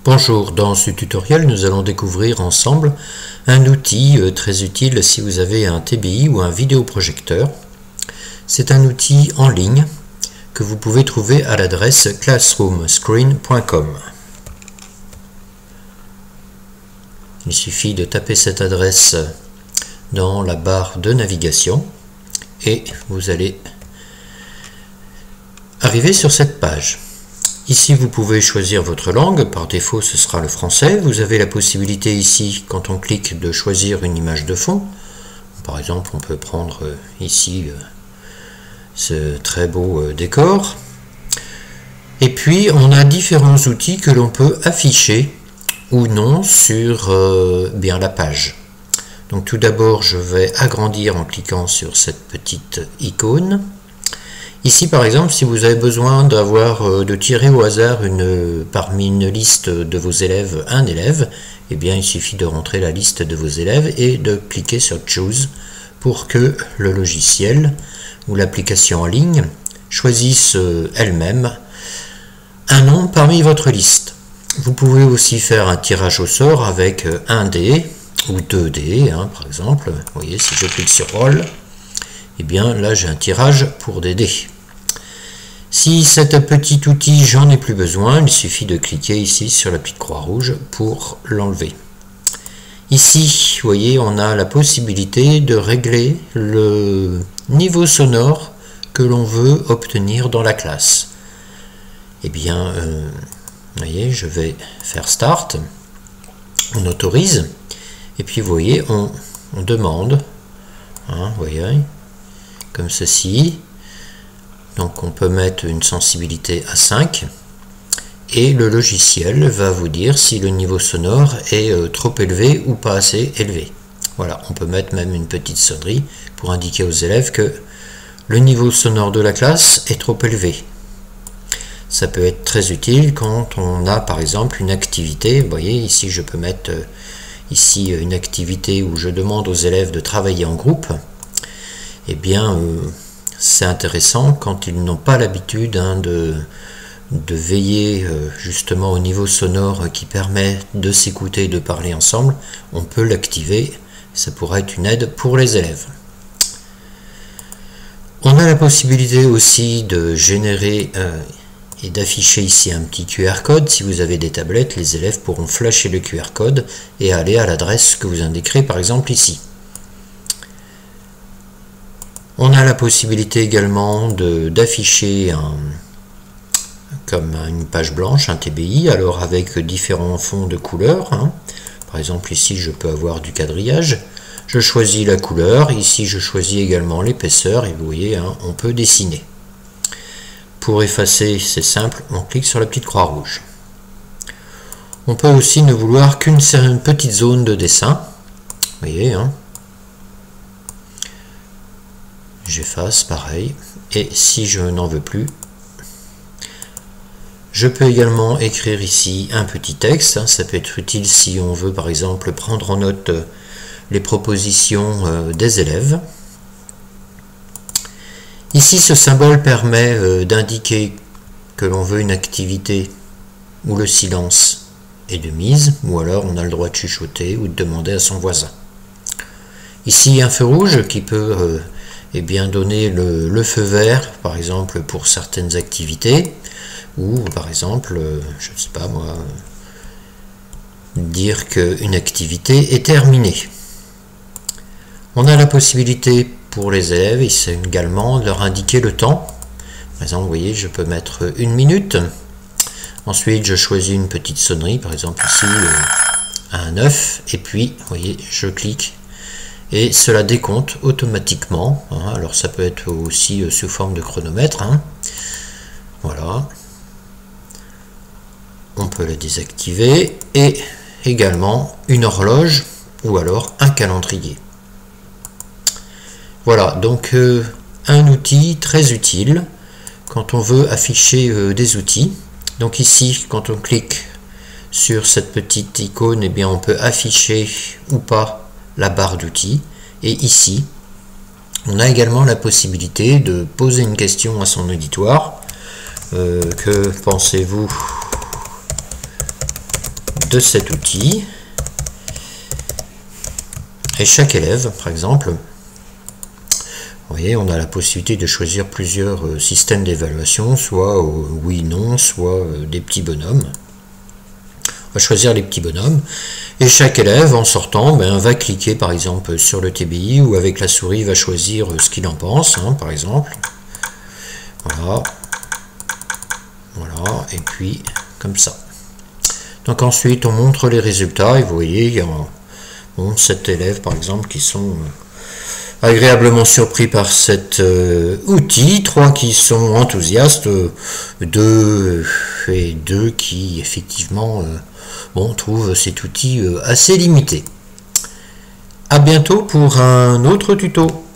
Bonjour, dans ce tutoriel nous allons découvrir ensemble un outil très utile si vous avez un TBI ou un vidéoprojecteur. C'est un outil en ligne que vous pouvez trouver à l'adresse classroomscreen.com. Il suffit de taper cette adresse dans la barre de navigation et vous allez arriver sur cette page. Ici, vous pouvez choisir votre langue. Par défaut, ce sera le français. Vous avez la possibilité ici, quand on clique, de choisir une image de fond. Par exemple, on peut prendre ici ce très beau décor. Et puis, on a différents outils que l'on peut afficher ou non sur la page. Donc, tout d'abord, je vais agrandir en cliquant sur cette petite icône. Ici, par exemple, si vous avez besoin de tirer au hasard parmi une liste de vos élèves, un élève, eh bien, il suffit de rentrer la liste de vos élèves et de cliquer sur Choose pour que le logiciel ou l'application en ligne choisisse elle-même un nom parmi votre liste. Vous pouvez aussi faire un tirage au sort avec un dé ou 2 dés, par exemple. Vous voyez, si je clique sur Roll, et bien là j'ai un tirage pour des dés. Si cet petit outil j'en ai plus besoin, il suffit de cliquer ici sur la petite croix rouge pour l'enlever. Ici, vous voyez, on a la possibilité de régler le niveau sonore que l'on veut obtenir dans la classe. Eh bien, vous voyez, je vais faire Start, on autorise, et puis vous voyez, on demande, vous voyez, comme ceci. Donc on peut mettre une sensibilité à 5 et le logiciel va vous dire si le niveau sonore est trop élevé ou pas assez élevé. Voilà, on peut mettre même une petite sonnerie pour indiquer aux élèves que le niveau sonore de la classe est trop élevé. Ça peut être très utile quand on a par exemple une activité. Vous voyez, ici je peux mettre ici une activité où je demande aux élèves de travailler en groupe. Eh bien, c'est intéressant quand ils n'ont pas l'habitude de veiller justement au niveau sonore qui permet de s'écouter et de parler ensemble. On peut l'activer, ça pourrait être une aide pour les élèves. On a la possibilité aussi de générer et d'afficher ici un petit QR code. Si vous avez des tablettes, les élèves pourront flasher le QR code et aller à l'adresse que vous indiquerez par exemple ici. On a la possibilité également d'afficher comme une page blanche, un TBI, alors avec différents fonds de couleurs. Par exemple ici je peux avoir du quadrillage, je choisis la couleur, ici je choisis également l'épaisseur et vous voyez, on peut dessiner. Pour effacer, c'est simple, on clique sur la petite croix rouge. On peut aussi ne vouloir qu'une petite zone de dessin, vous voyez, j'efface pareil, et si je n'en veux plus, je peux également écrire ici un petit texte. Ça peut être utile si on veut par exemple prendre en note les propositions des élèves. Ici ce symbole permet d'indiquer que l'on veut une activité où le silence est de mise, ou alors on a le droit de chuchoter ou de demander à son voisin. Ici un feu rouge qui peut donner le feu vert, par exemple, pour certaines activités, ou par exemple, je ne sais pas moi, dire qu'une activité est terminée. On a la possibilité pour les élèves également de leur indiquer le temps. Par exemple, vous voyez, je peux mettre 1 minute. Ensuite, je choisis une petite sonnerie, par exemple ici, un 9, et puis, vous voyez, je clique. Et cela décompte automatiquement. Alors ça peut être aussi sous forme de chronomètre. Voilà. On peut le désactiver. Et également une horloge ou alors un calendrier. Voilà, donc un outil très utile quand on veut afficher des outils. Donc ici, quand on clique sur cette petite icône, eh bien on peut afficher ou pas la barre d'outils, et ici on a également la possibilité de poser une question à son auditoire. Que pensez-vous de cet outil. Et chaque élève, par exemple, vous voyez, on a la possibilité de choisir plusieurs systèmes d'évaluation, soit oui, non, soit des petits bonhommes. On va choisir les petits bonhommes. Et chaque élève, en sortant, va cliquer par exemple sur le TBI ou avec la souris va choisir ce qu'il en pense, par exemple. Voilà. Voilà, et puis comme ça. Donc ensuite, on montre les résultats et vous voyez, il y a 7 élèves par exemple qui sont agréablement surpris par cet outil, 3 qui sont enthousiastes, 2 qui effectivement trouvent cet outil assez limité. À bientôt pour un autre tuto.